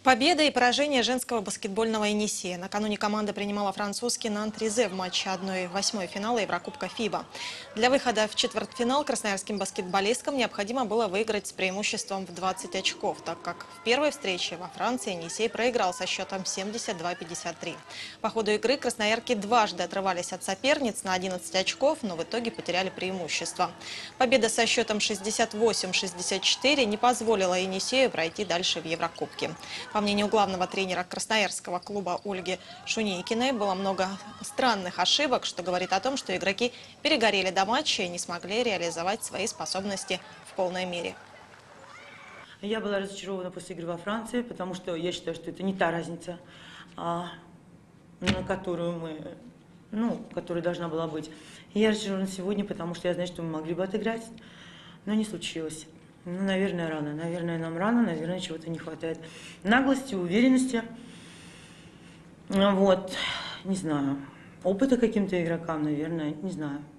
Победа и поражение женского баскетбольного «Енисея». Накануне команда принимала французский Нант-Ризе в матче 1/8 финала Еврокубка ФИБА. Для выхода в четвертьфинал красноярским баскетболисткам необходимо было выиграть с преимуществом в 20 очков, так как в первой встрече во Франции «Енисей» проиграл со счетом 72-53. По ходу игры красноярки дважды отрывались от соперниц на 11 очков, но в итоге потеряли преимущество. Победа со счетом 68-64 не позволила «Енисею» пройти дальше в Еврокубке. По мнению главного тренера красноярского клуба Ольги Шунейкиной, было много странных ошибок, что говорит о том, что игроки перегорели до матча и не смогли реализовать свои способности в полной мере. Я была разочарована после игры во Франции, потому что я считаю, что это не та разница, на которую которая должна была быть. И я разочарована сегодня, потому что я знаю, что мы могли бы отыграть, но не случилось. Наверное, рано. Наверное, нам рано, наверное, чего-то не хватает. Наглости, уверенности. Вот, не знаю. Опыта каким-то игрокам, наверное, не знаю.